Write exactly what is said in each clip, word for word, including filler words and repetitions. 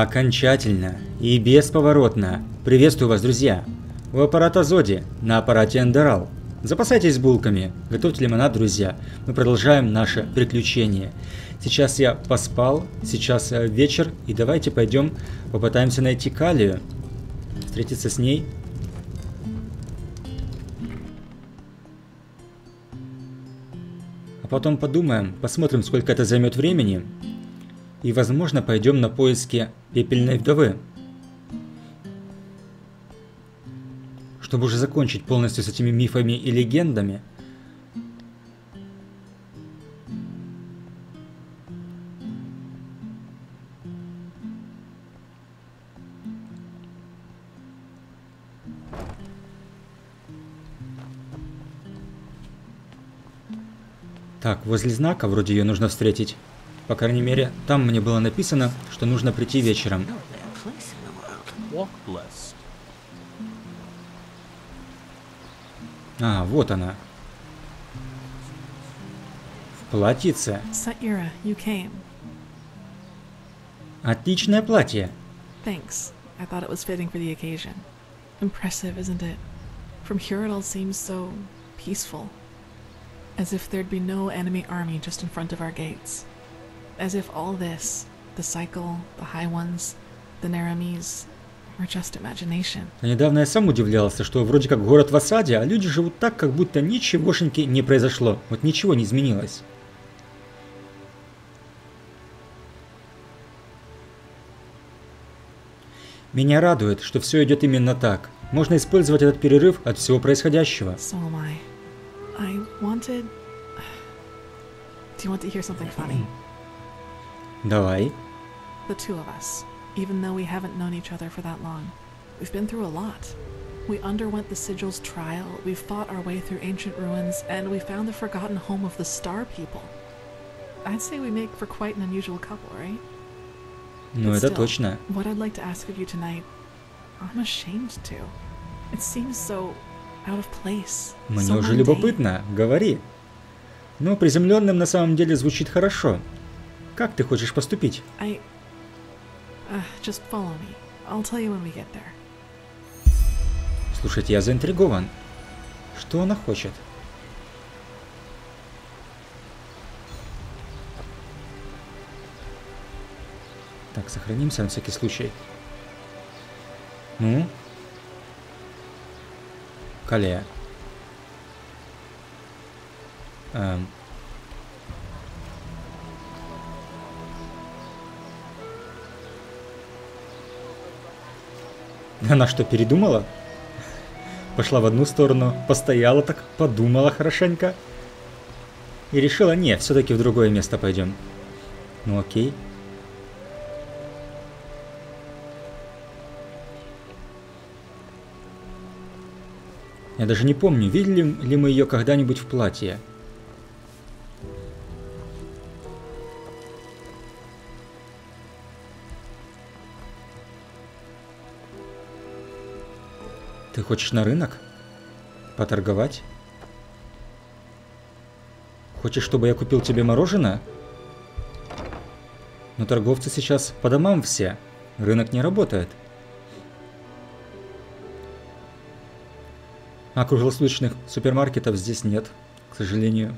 Окончательно и бесповоротно. Приветствую вас, друзья. У аппарата Зоди, на аппарате Эндерал. Запасайтесь булками, готовьте лимонад, друзья. Мы продолжаем наше приключение. Сейчас я поспал, сейчас вечер, и давайте пойдем попытаемся найти Калию. Встретиться с ней. А потом подумаем, посмотрим, сколько это займет времени. И, возможно, пойдем на поиски пепельной вдовы. Чтобы уже закончить полностью с этими мифами и легендами. Так, возле знака вроде ее нужно встретить. По крайней мере, там мне было написано, что нужно прийти вечером. А, вот она. В платьице. Saira, you came. Отличное платье. Thanks. I thought it was fitting for the occasion. Impressive, isn't it? From here it all seems so peaceful. As if there'd be no enemy army just in front of our gates. As if all this, the cycle, the high ones, the Naramis, were just imagination. А недавно я сам удивлялся, что вроде как город в осаде, а люди живут так, как будто ничегошеньки не произошло. Вот ничего не изменилось. Меня радует, что все идет именно так. Можно использовать этот перерыв от всего происходящего. So am I. I wanted... Do you want to hear something funny? Давай. The two of us, even though we haven't known each other for that long, we've been through a lot. We underwent the Sigil's trial, we fought our way through ancient ruins, and we found the forgotten home of the Star People. I'd say we make for quite an unusual couple, right? Ну, But это still, точно. what I'd like to ask of you tonight, I'm ashamed to. It seems so out of place. Мне so уже mundane. любопытно. Говори. Но приземленным на самом деле звучит хорошо. Как ты хочешь поступить? I... Uh, just follow me. I'll tell you when we get there. Слушайте, я заинтригован. Что она хочет? Так, сохранимся на всякий случай. Ну? Калия. Эм... Она что, передумала? Пошла в одну сторону, постояла так, подумала хорошенько. И решила, нет, все-таки в другое место пойдем. Ну окей. Я даже не помню, видели ли мы ее когда-нибудь в платье. Ты хочешь на рынок? Поторговать? Хочешь, чтобы я купил тебе мороженое? Но торговцы сейчас по домам все. Рынок не работает. А круглосуточных супермаркетов здесь нет, к сожалению.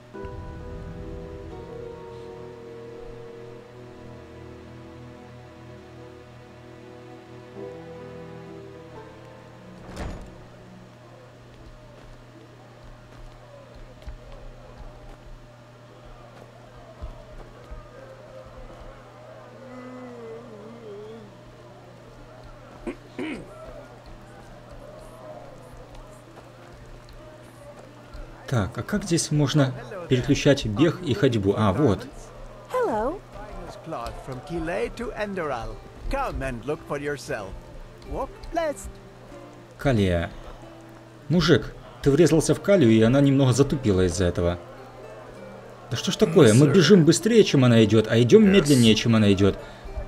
Так, а как здесь можно переключать бег и ходьбу? А, вот. Hello. Калия. Мужик, ты врезался в Калию, и она немного затупила из-за этого. Да что ж такое? Мы бежим быстрее, чем она идет, а идем медленнее, чем она идет.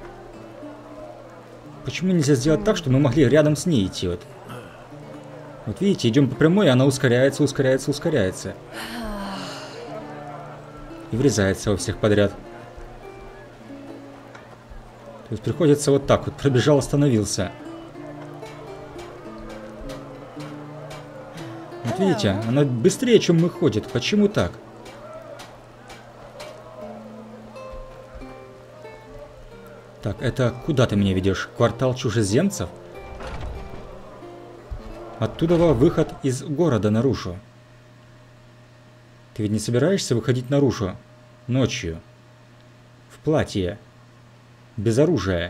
Почему нельзя сделать так, чтобы мы могли рядом с ней идти? Вот, вот видите, идем по прямой, и она ускоряется, ускоряется, ускоряется. И врезается во всех подряд. То есть приходится вот так вот. Пробежал, остановился. Вот видите, она быстрее, чем мы ходит. Почему так? Так, это куда ты меня ведешь? Квартал чужеземцев? Оттуда выход из города наружу. Ты ведь не собираешься выходить наружу ночью? В платье. Без оружия.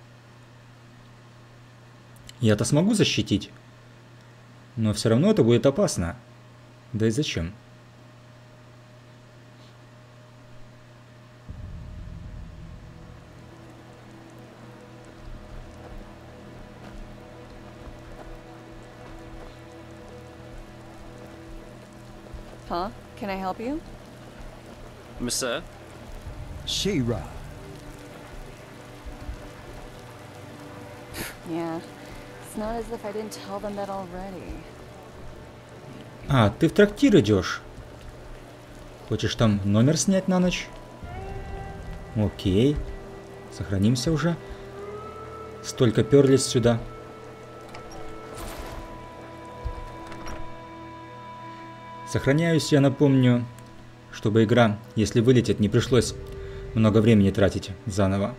Я-то смогу защитить. Но все равно это будет опасно. Да и зачем? Huh? Can I help you? Monsieur? She-Ra. Yeah. It's not as if I didn't tell them that already. А, ты в трактир идешь? Хочешь там номер снять на ночь? Окей. Сохранимся уже. Столько перлись сюда. Сохраняюсь, я напомню, чтобы игра, если вылетит, не пришлось много времени тратить заново.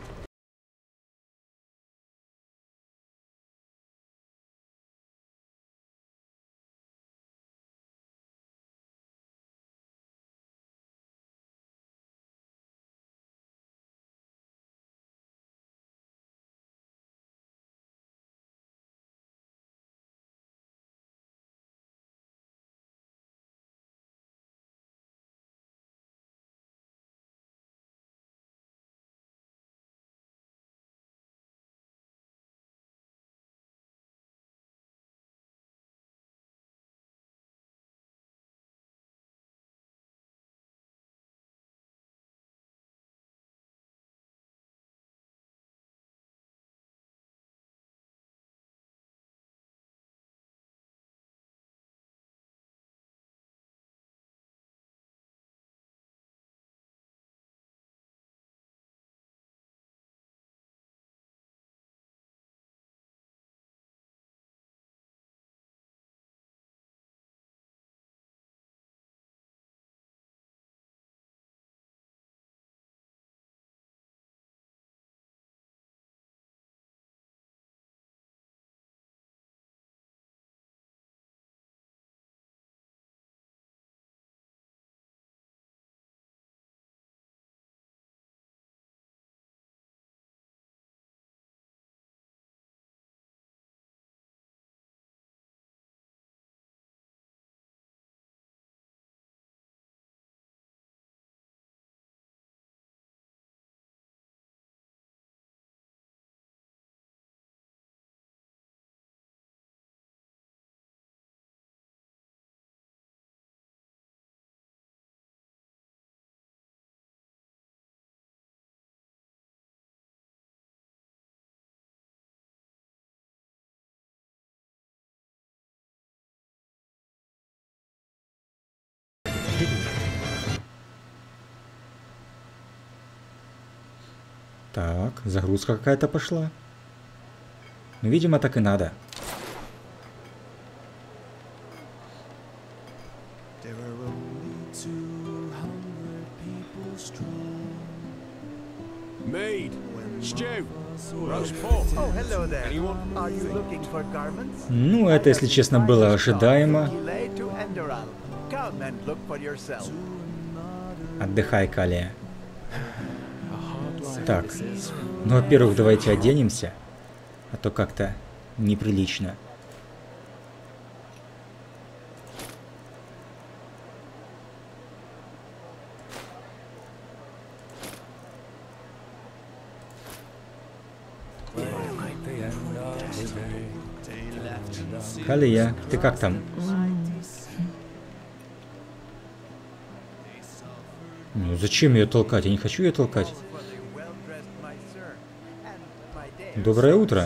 Так, загрузка какая-то пошла. Ну, видимо, так и надо. Maid, stew, roast pork. Oh, hello there. Are you looking for garments? Ну, это, если честно, было ожидаемо. Come and look for yourself. Отдыхай, Калия. Так, ну, во-первых, давайте оденемся, а то как-то неприлично. Калия, ты как там? Ну, зачем ее толкать? Я не хочу ее толкать. Доброе утро.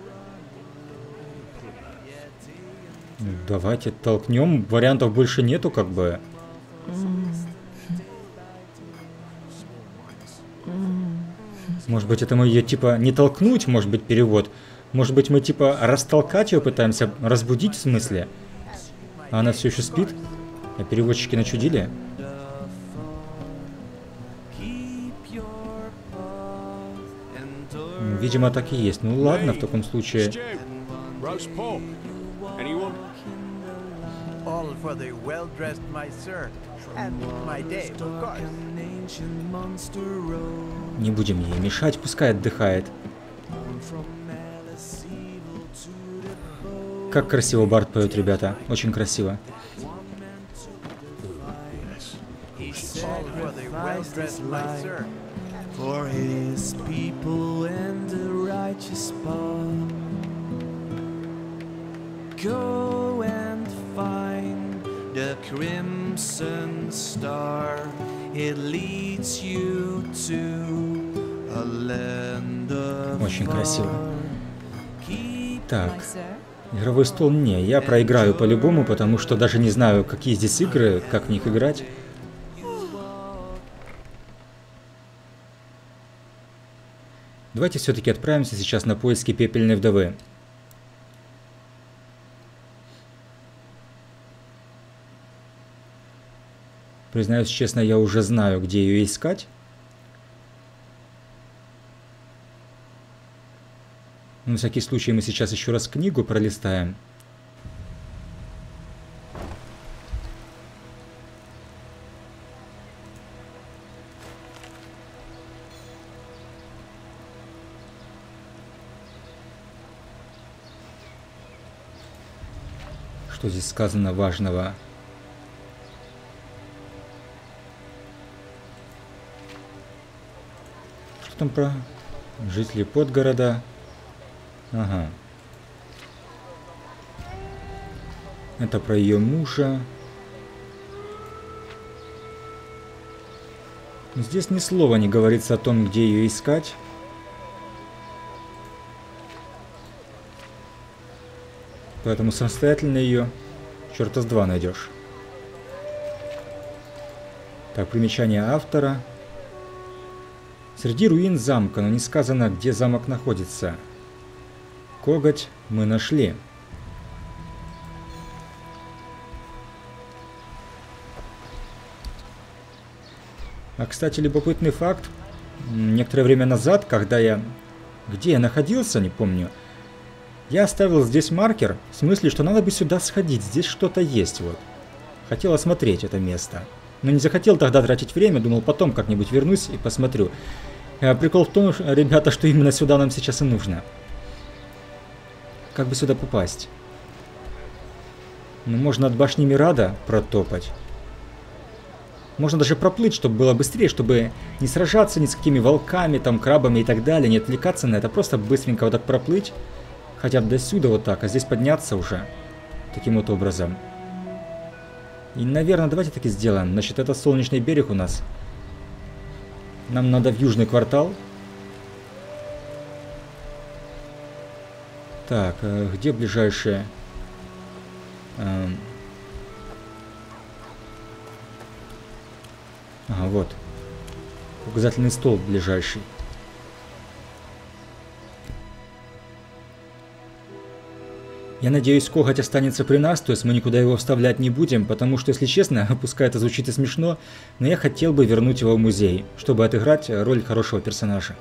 Ну, давайте толкнем. Вариантов больше нету, как бы. Может быть, это мы ее типа не толкнуть, может быть, перевод. Может быть, мы типа растолкать ее пытаемся, разбудить в смысле. А она все еще спит? А переводчики начудили? Видимо, так и есть. Ну ладно, в таком случае. All for the well-dressed my sir and my Dave, of course. Не будем ей мешать, пускай отдыхает. Как красиво Барт поет, ребята. Очень красиво. All for the well-dressed my sir. For his people and the righteous path. Go and find the crimson star. It leads you to a land of Очень красиво. Keep Так. Игровой стол не, я проиграю по-любому, потому что даже не знаю, какие здесь игры, как в них играть. Давайте все-таки отправимся сейчас на поиски пепельной вдовы. Признаюсь честно, я уже знаю, где ее искать. На всякий случай мы сейчас еще раз книгу пролистаем. Что здесь сказано важного? Что там про жители подгорода? Ага. Это про ее мужа. Здесь ни слова не говорится о том, где ее искать. Поэтому самостоятельно ее черта с два найдешь. Так, примечание автора. Среди руин замка, но не сказано, где замок находится. Коготь мы нашли. А, кстати, любопытный факт. Некоторое время назад, когда я... Где я находился, не помню. Я оставил здесь маркер, в смысле, что надо бы сюда сходить, здесь что-то есть, вот. Хотел осмотреть это место. Но не захотел тогда тратить время, думал, потом как-нибудь вернусь и посмотрю. Прикол в том, ребята, что именно сюда нам сейчас и нужно. Как бы сюда попасть? Ну, можно от башни Мирада протопать. Можно даже проплыть, чтобы было быстрее, чтобы не сражаться ни с какими волками, там, крабами и так далее, не отвлекаться на это, просто быстренько вот так проплыть. Хотя бы до сюда вот так, а здесь подняться уже. Таким вот образом. И, наверное, давайте так и сделаем. Значит, это солнечный берег у нас. Нам надо в южный квартал. Так, где ближайшие? Эм... Ага, вот. Указательный столб ближайший. Я надеюсь, коготь останется при нас, то есть мы никуда его вставлять не будем, потому что, если честно, пускай это звучит и смешно, но я хотел бы вернуть его в музей, чтобы отыграть роль хорошего персонажа.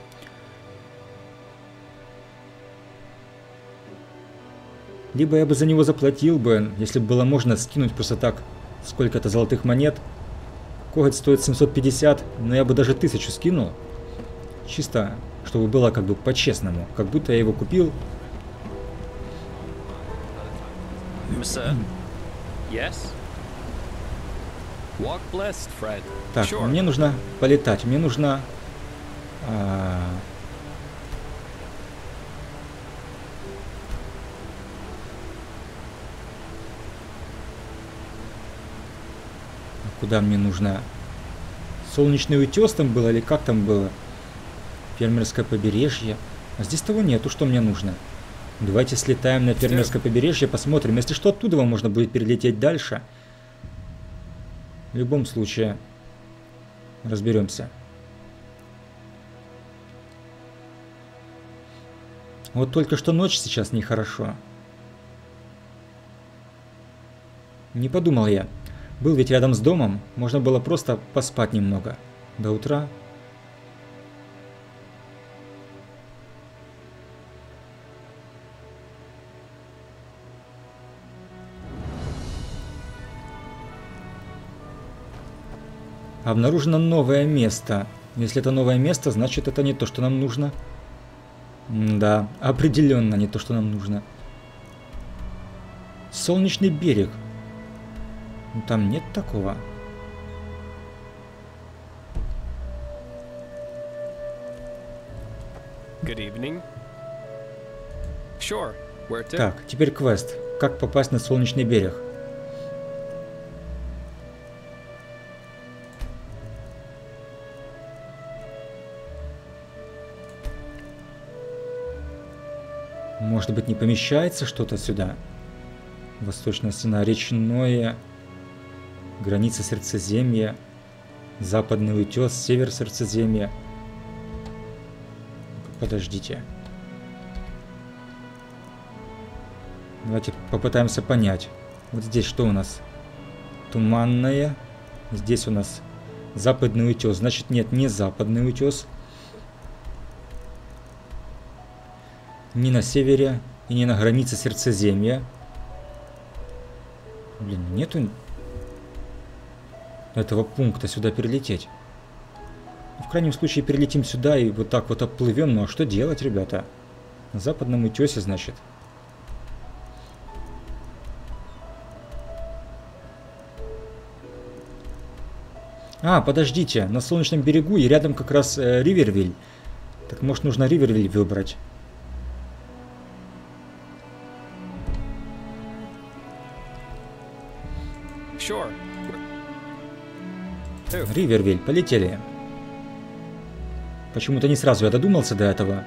Либо я бы за него заплатил бы, если бы было можно скинуть просто так сколько-то золотых монет. Коготь стоит семьсот пятьдесят, но я бы даже тысячу скинул. Чисто, чтобы было как бы по-честному, как будто я его купил. Sir? Yes? Walk blessed, Fred. Так, Sure. мне нужно полетать, мне нужно... А... Куда мне нужно? Солнечный утес там было или как там было? Фермерское побережье. А здесь того нету, что мне нужно. Давайте слетаем на фермерское побережье, посмотрим. Если что, оттуда вам можно будет перелететь дальше. В любом случае, разберемся. Вот только что ночь сейчас нехорошо. Не подумал я. Был ведь рядом с домом, можно было просто поспать немного. До утра. Обнаружено новое место. Если это новое место, значит это не то, что нам нужно. Да, определенно не то, что нам нужно. Солнечный берег. Там нет такого. Good evening. Sure. Where to? Так, теперь квест. Как попасть на солнечный берег? Может быть, не помещается что-то сюда? Восточная стена, речное, граница Сердцеземья, западный утес, север Сердцеземья. Подождите. Давайте попытаемся понять. Вот здесь что у нас? Туманное. Здесь у нас западный утес. Значит, нет, не западный утес. Не на севере и не на границе Сердцеземья. Блин, нету этого пункта сюда перелететь. В крайнем случае перелетим сюда и вот так вот оплывем. Ну а что делать, ребята? На западном утесе, значит. А, подождите, на солнечном берегу и рядом как раз э, Ривервиль. Так может нужно Ривервиль выбрать. Sure. Ривервиль, полетели. Почему-то не сразу я додумался до этого.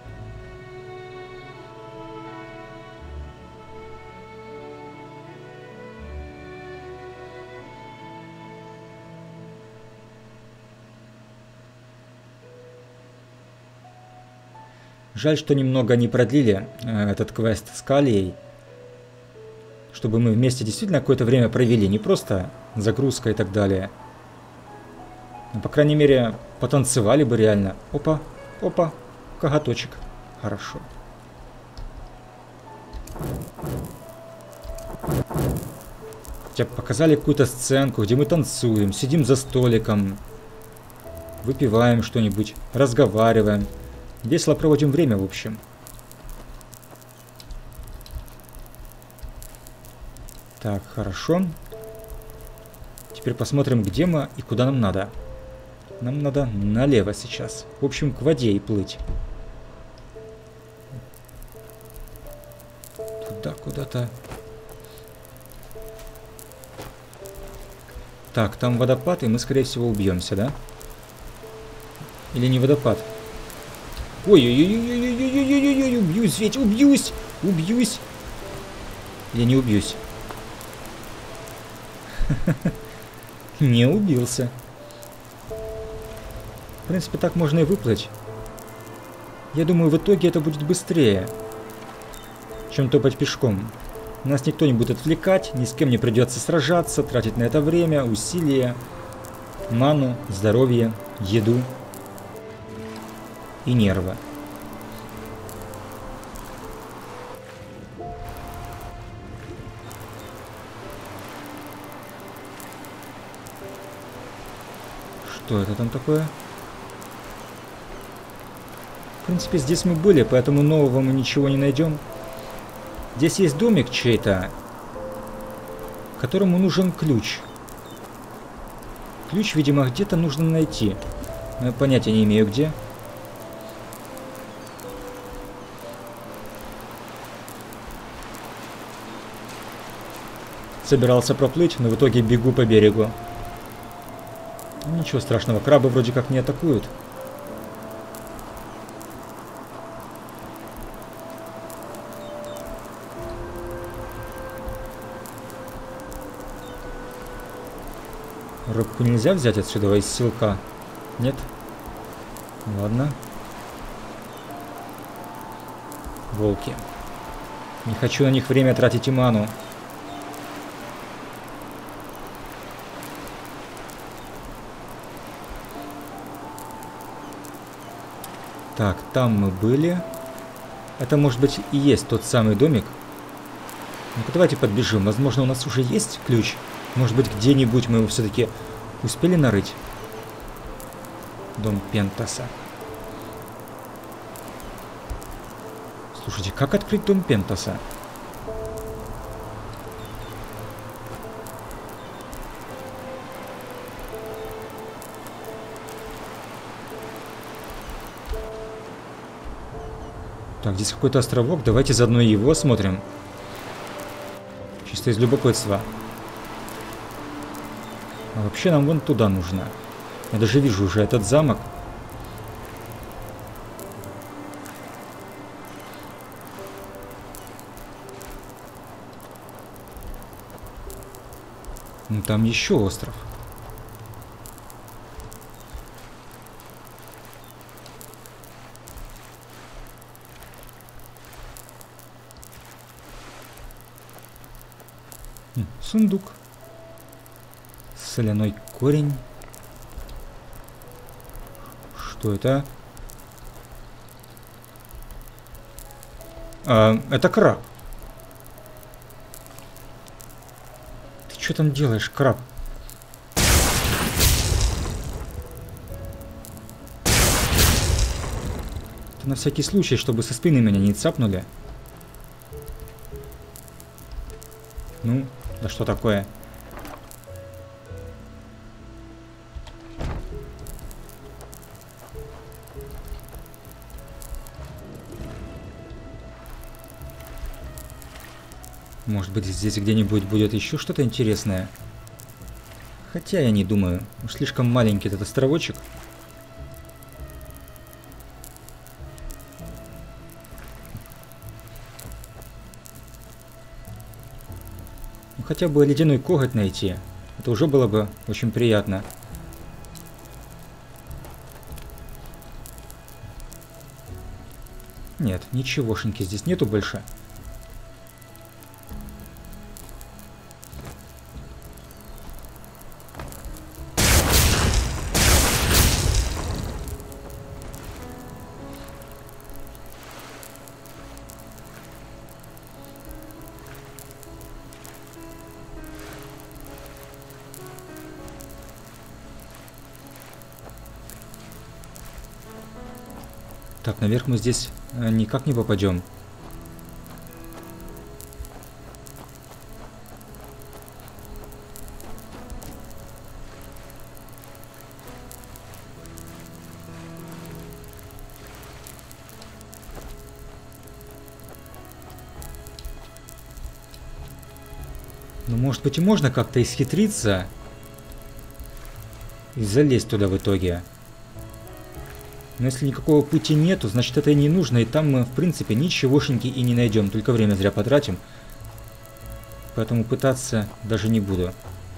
Жаль, что немного не продлили э, этот квест с Калией. Чтобы мы вместе действительно какое-то время провели. Не просто загрузка и так далее. Но, по крайней мере, потанцевали бы реально. Опа, опа, коготочек. Хорошо. Хотя показали какую-то сценку, где мы танцуем, сидим за столиком, выпиваем что-нибудь, разговариваем. Весело проводим время, в общем. Так, хорошо. Теперь посмотрим, где мы и куда нам надо. Нам надо налево сейчас. В общем, к воде и плыть. Туда куда-то. Так, там водопад, и мы, скорее всего, убьемся, да? Или не водопад? Ой-ой-ой-ой-ой-ой-ой-ой-ой, убьюсь ведь, убьюсь, убьюсь. Или не убьюсь? Не убился. В принципе, так можно и выплыть. Я думаю, в итоге это будет быстрее, чем топать пешком. Нас никто не будет отвлекать, ни с кем не придется сражаться, тратить на это время, усилия, ману, здоровье, еду и нервы. Что это там такое? В принципе, здесь мы были, поэтому нового мы ничего не найдем. Здесь есть домик чей-то, которому нужен ключ. Ключ, видимо, где-то нужно найти. Но я понятия не имею, где. Собирался проплыть, но в итоге бегу по берегу. Ничего страшного, крабы вроде как не атакуют. Рыбку нельзя взять отсюда из селка? Нет? Ладно. волки. Не хочу на них время тратить и ману. Так, там мы были. Это, может быть, и есть тот самый домик. Ну-ка, давайте подбежим. Возможно, у нас уже есть ключ. Может быть, где-нибудь мы его все-таки успели нарыть. Дом Пентаса. Слушайте, как открыть дом Пентаса? Так, здесь какой-то островок. Давайте заодно его осмотрим. Чисто из любопытства. А вообще нам вон туда нужно. Я даже вижу уже этот замок. Ну, там еще остров. Сундук. Соляной корень. Что это? А, это краб. Ты что там делаешь, краб? Это на всякий случай, чтобы со спины меня не цапнули. Ну, да что такое? Может быть, здесь где-нибудь будет еще что-то интересное? Хотя я не думаю. Уж слишком маленький этот островочек. Ну, хотя бы ледяной коготь найти. Это уже было бы очень приятно. Нет, ничегошеньки здесь нету больше. Так, наверх мы здесь э, никак не попадем. Ну, может быть, и можно как-то исхитриться и залезть туда в итоге. Но если никакого пути нету, значит это и не нужно, и там мы, в принципе, ничегошеньки и не найдем, только время зря потратим. Поэтому пытаться даже не буду.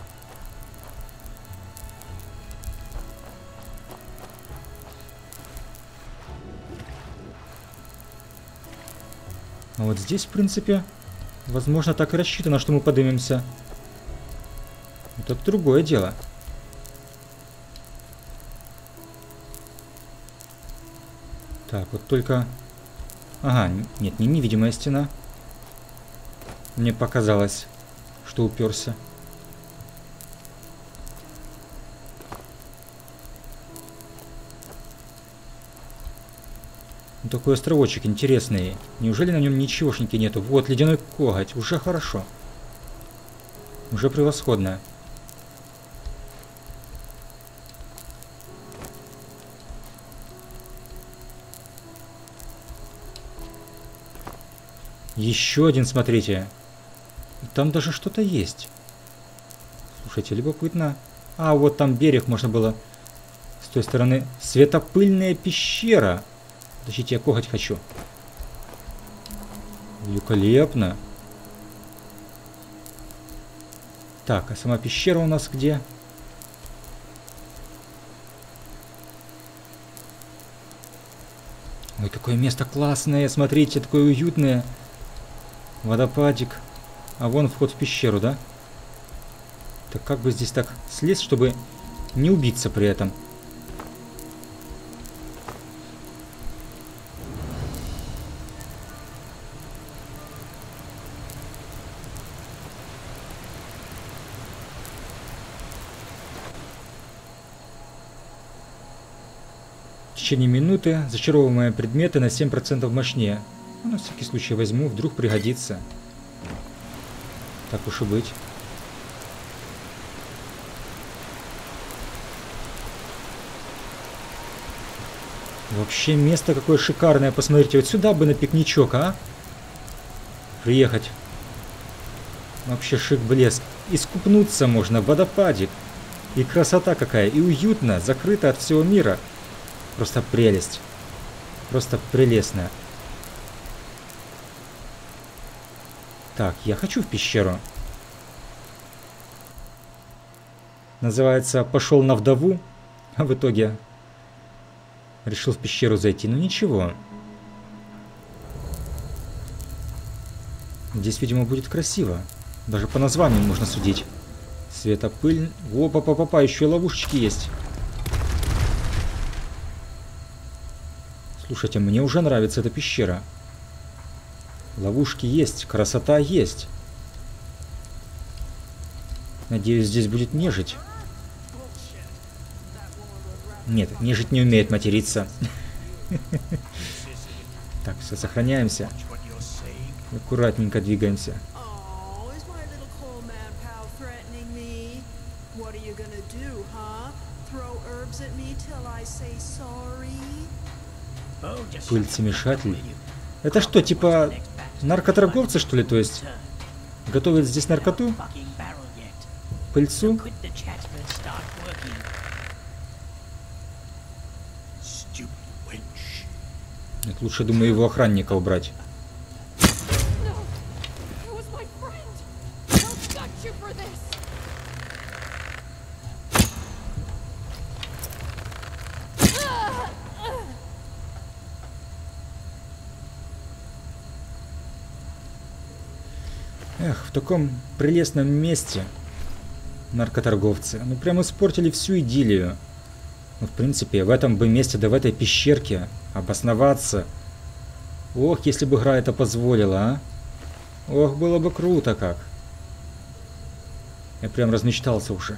А вот здесь, в принципе, возможно, так и рассчитано, что мы поднимемся. Это другое дело. Так, вот только... Ага, нет, не невидимая стена. Мне показалось, что уперся. Вот такой островочек интересный. Неужели на нем ничегошеньки нету? Вот, ледяной коготь. Уже хорошо. Уже превосходно. Еще один, смотрите. Там даже что-то есть. Слушайте, любопытно. А, вот там берег можно было с той стороны. Светопыльная пещера. Подождите, я коготь хочу. Великолепно. Так, а сама пещера у нас где? Ой, какое место классное, смотрите, такое уютное. Водопадик. А вон вход в пещеру, да? Так как бы здесь так слезть, чтобы не убиться при этом? В течение минуты зачаровываемые предметы на семь процентов мощнее. Ну, на всякий случай возьму, вдруг пригодится. Так уж и быть. Вообще место какое шикарное. Посмотрите, вот сюда бы на пикничок, а? Приехать. Вообще шик-блеск. Искупнуться можно, водопадик. И красота какая, и уютно, закрыто от всего мира. Просто прелесть. Просто прелестная. Так, я хочу в пещеру. Называется «Пошел на вдову», а в итоге решил в пещеру зайти. Ну ничего. Здесь, видимо, будет красиво. Даже по названию можно судить. Светопыль. Опа-па-па-па, еще и ловушечки есть. Слушайте, мне уже нравится эта пещера. Ловушки есть, красота есть. Надеюсь, здесь будет нежить. Нет, нежить не умеет материться. Так, все, сохраняемся. Аккуратненько двигаемся. Пыльцемешатель. Это что, типа наркоторговцы, что ли, то есть? Готовят здесь наркоту? Пыльцу? Нет, лучше, думаю, его охранника убрать. Эх, в таком прелестном месте наркоторговцы. Ну, прям испортили всю идиллию. Ну, в принципе, в этом бы месте, да в этой пещерке обосноваться. Ох, если бы игра это позволила, а. Ох, было бы круто как. Я прям размечтался уже.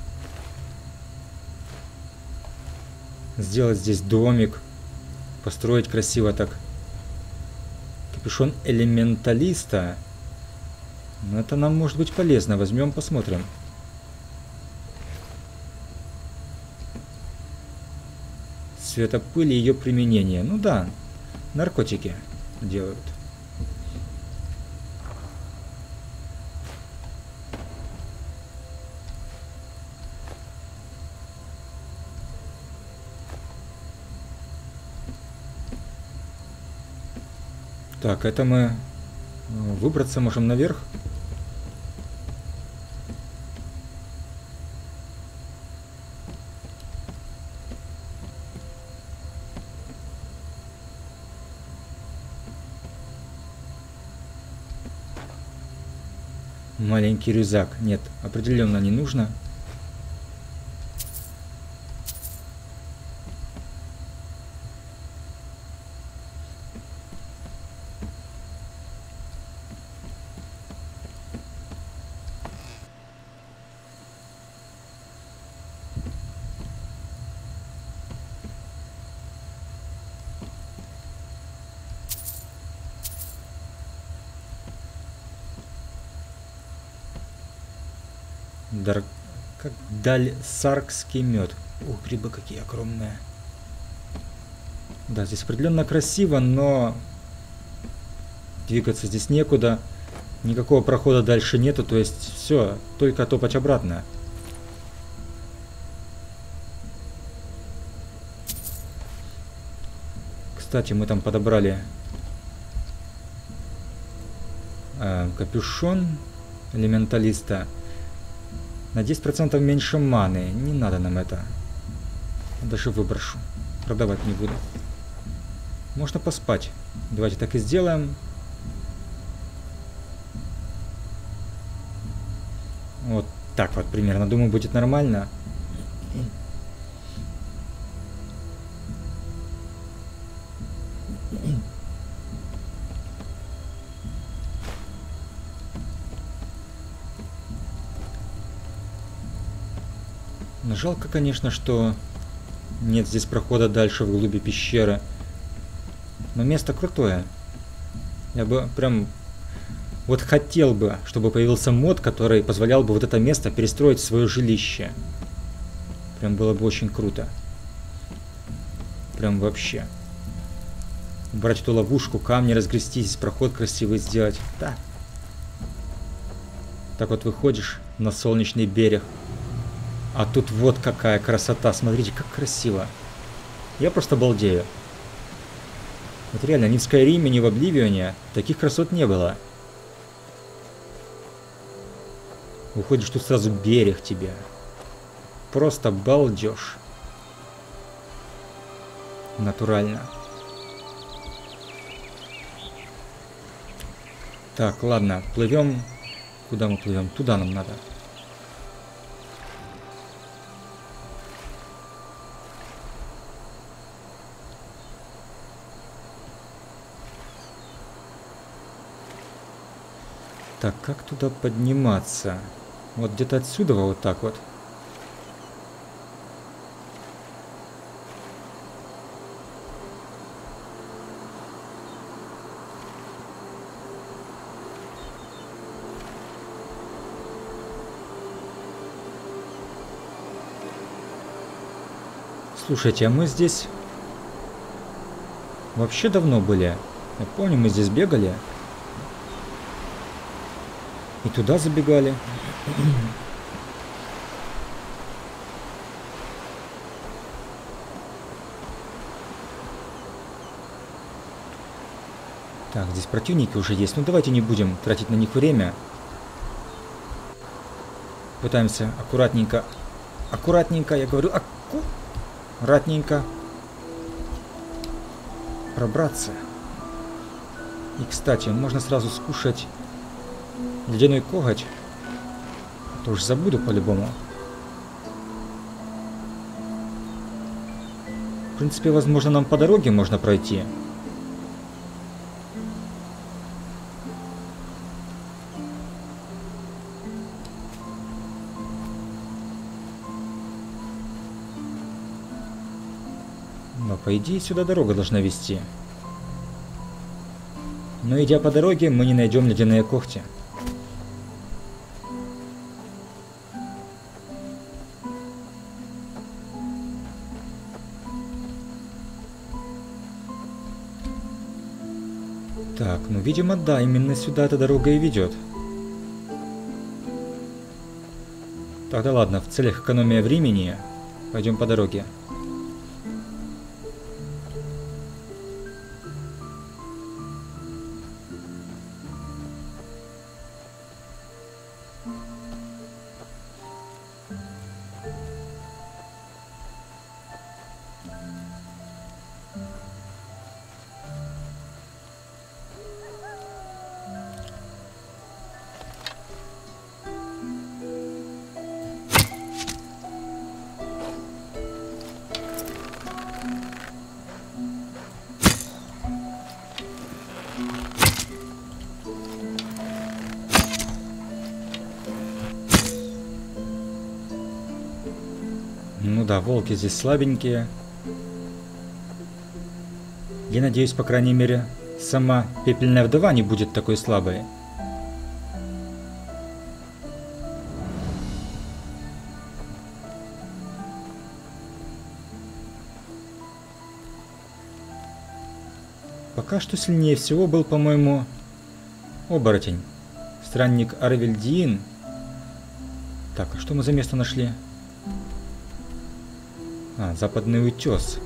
Сделать здесь домик. Построить красиво так. Капюшон элементалиста. Ну, это нам может быть полезно. Возьмем, посмотрим. Светопыль и ее применение. Ну да, наркотики делают. Так, это мы выбраться можем наверх. Маленький рюкзак. Нет, определенно не нужно. Дар... Как дальсаркский мед. Ух, грибы какие огромные. Да, здесь определенно красиво, но двигаться здесь некуда. Никакого прохода дальше нету, то есть все, только топать обратно. Кстати, мы там подобрали э, капюшон элементалиста. На десять процентов меньше маны. Не надо нам это. Даже выброшу. Продавать не буду. Можно поспать. Давайте так и сделаем. Вот так вот примерно. Думаю, будет нормально. Но жалко, конечно, что нет здесь прохода дальше в глуби пещеры. Но место крутое. Я бы прям вот хотел бы, чтобы появился мод, который позволял бы вот это место перестроить в свое жилище. Прям было бы очень круто. Прям вообще. Убрать эту ловушку, камни разгрести, здесь проход красивый сделать. Да. Так вот выходишь на солнечный берег. А тут вот какая красота. Смотрите, как красиво. Я просто балдею. Вот реально, ни в Скайриме, ни в Обливионе таких красот не было. Выходишь, тут сразу берег тебе. Просто балдеж. Натурально. Так, ладно, плывем. Куда мы плывем? Туда нам надо. Так, как туда подниматься? Вот где-то отсюда вот так вот. Слушайте, а мы здесь вообще давно были. Я помню, мы здесь бегали. И туда забегали. Так, здесь противники уже есть. Ну давайте не будем тратить на них время. Пытаемся аккуратненько. Аккуратненько, я говорю, аккуратненько пробраться. И, кстати, можно сразу скушать ледяной коготь. А то уж забуду по-любому. В принципе, возможно, нам по дороге можно пройти. Но, по идее, сюда дорога должна вести. Но, идя по дороге, мы не найдем ледяные когти. Так, ну, видимо, да, именно сюда эта дорога и ведет. Тогда ладно, в целях экономии времени пойдем по дороге. Ну да, волки здесь слабенькие. Я надеюсь, по крайней мере, сама пепельная вдова не будет такой слабой. Пока что сильнее всего был, по-моему, оборотень. Странник Арвельдиин. Так, а что мы за место нашли? А, западный утес.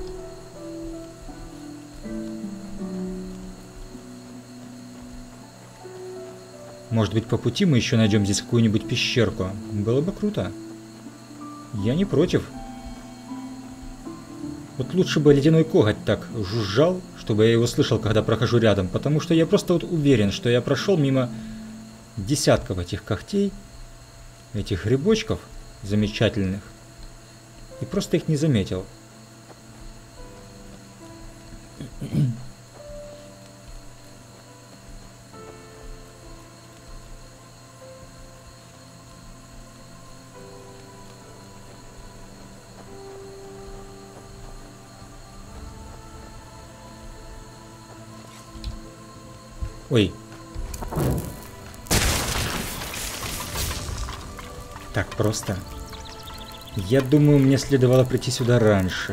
Может быть, по пути мы еще найдем здесь какую-нибудь пещерку. Было бы круто. Я не против. Вот лучше бы ледяной коготь так жужжал, чтобы я его слышал, когда прохожу рядом. Потому что я просто вот уверен, что я прошел мимо десятков этих когтей, этих грибочков замечательных, и просто их не заметил. Ой. Так просто. Я думаю, мне следовало прийти сюда раньше.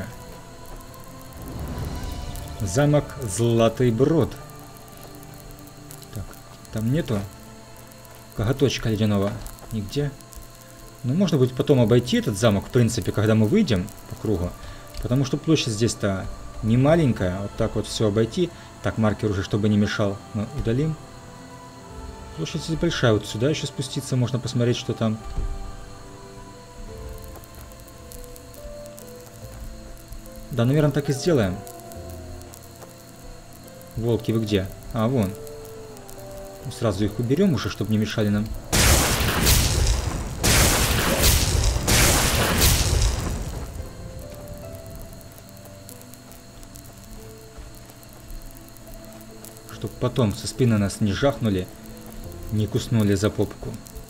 Замок Златый Брод. Так, там нету коготочка ледяного нигде. Ну, можно будет потом обойти этот замок, в принципе, когда мы выйдем по кругу. Потому что площадь здесь-то не маленькая. Вот так вот все обойти. Так, маркер уже, чтобы не мешал, мы удалим. Площадь здесь большая. Вот сюда еще спуститься, можно посмотреть, что там. Да, наверное, так и сделаем. Волки, вы где? А, вон. Сразу их уберем уже, чтобы не мешали нам. Чтоб потом со спины нас не жахнули, не куснули за попку.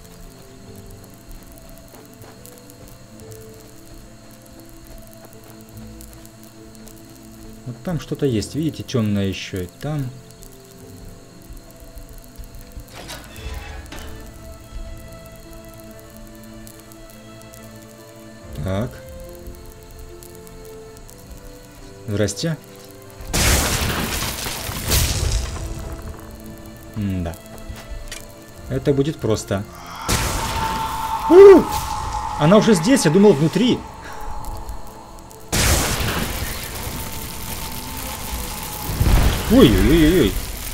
Вот там что-то есть, видите, темное еще и там. Так. Здрасте. М-да. Это будет просто. У! Она уже здесь, я думал, внутри. Ой-ой-ой-ой.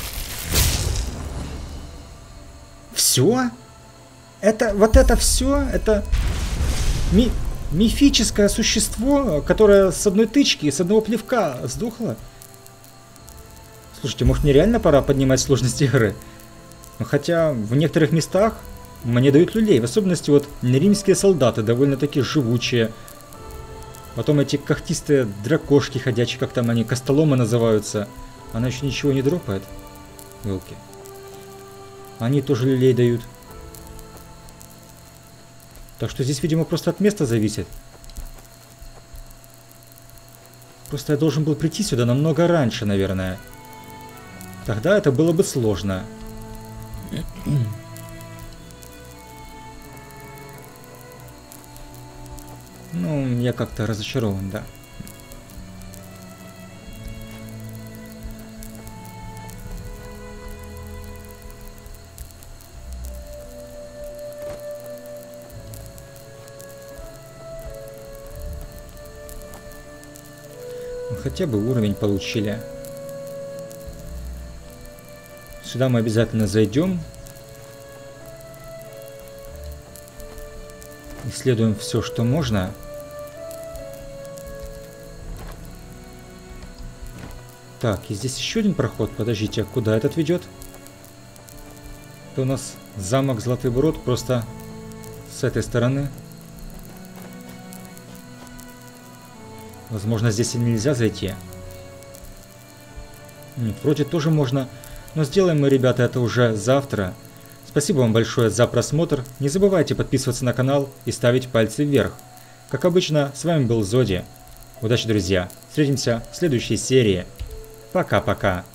Все? Это, вот это все? Это ми мифическое существо, которое с одной тычки, с одного плевка сдохло? Слушайте, может, мне реально пора поднимать сложность игры? Ну, хотя в некоторых местах мне дают люлей. В особенности вот римские солдаты довольно-таки живучие. Потом эти когтистые дракошки ходячие, как там они, костоломы называются. Она еще ничего не дропает. Елки. Они тоже люлей дают. Так что здесь, видимо, просто от места зависит. Просто я должен был прийти сюда намного раньше, наверное. Тогда это было бы сложно. Ну, я как-то разочарован, да. Хотя бы уровень получили. Сюда мы обязательно зайдем. Исследуем все, что можно. Так, и здесь еще один проход. Подождите, а куда этот ведет? Это у нас замок Златый Брод, просто с этой стороны. Возможно, здесь и нельзя зайти. Нет, вроде тоже можно. Но сделаем мы, ребята, это уже завтра. Спасибо вам большое за просмотр. Не забывайте подписываться на канал и ставить пальцы вверх. Как обычно, с вами был Зоди. Удачи, друзья. Встретимся в следующей серии. Пока-пока.